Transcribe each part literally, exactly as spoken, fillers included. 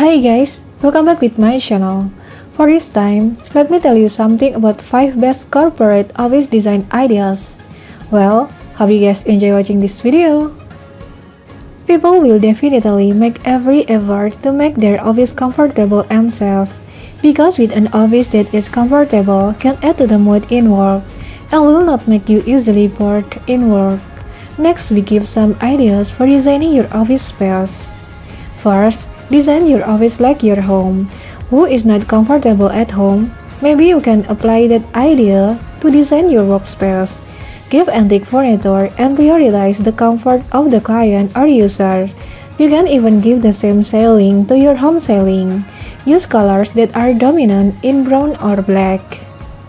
Hi guys, welcome back with my channel. For this time, let me tell you something about five best corporate office design ideas. Well, hope you guys enjoy watching this video. People will definitely make every effort to make their office comfortable and safe, because with an office that is comfortable can add to the mood in work and will not make you easily bored in work. Next, we give some ideas for designing your office space. First, design your office like your home. Who is not comfortable at home? Maybe you can apply that idea to design your workspace. Give antique furniture and prioritize the comfort of the client or user. You can even give the same styling to your home styling. Use colors that are dominant in brown or black.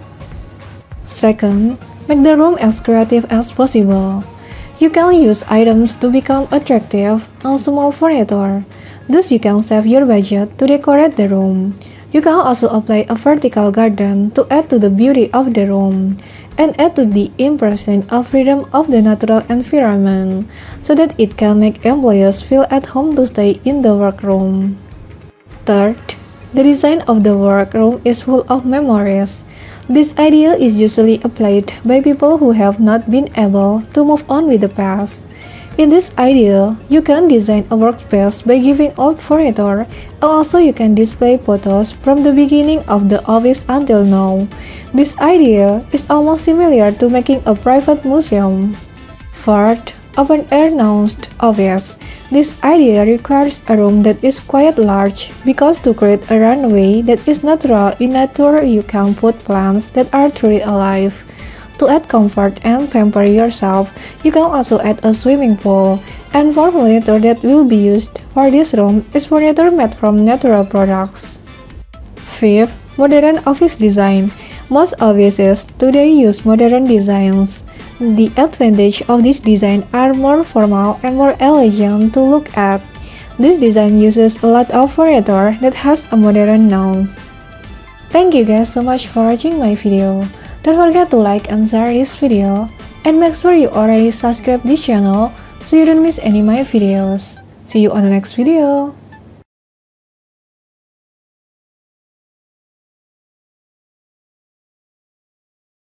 Second, make the room as creative as possible. You can use items to become attractive and small furniture. Thus, you can save your budget to decorate the room. You can also apply a vertical garden to add to the beauty of the room and add to the impression of freedom of the natural environment so that it can make employees feel at home to stay in the workroom. Third, the design of the workroom is full of memories. This idea is usually applied by people who have not been able to move on with the past. In this idea, you can design a workspace by giving old furniture, and also you can display photos from the beginning of the office until now. This idea is almost similar to making a private museum. Fourth, open-air nuanced office. This idea requires a room that is quite large, because to create a runway that is natural in nature, you can put plants that are truly alive. To add comfort and pamper yourself, you can also add a swimming pool. And for furniture that will be used for this room is furniture made from natural products. Fifth, modern office design. Most offices today use modern designs. The advantage of this design are more formal and more elegant to look at. This design uses a lot of furniture that has a modern nuance. Thank you guys so much for watching my video. Don't forget to like and share this video, and make sure you already subscribe this channel so you don't miss any of my videos. See you on the next video.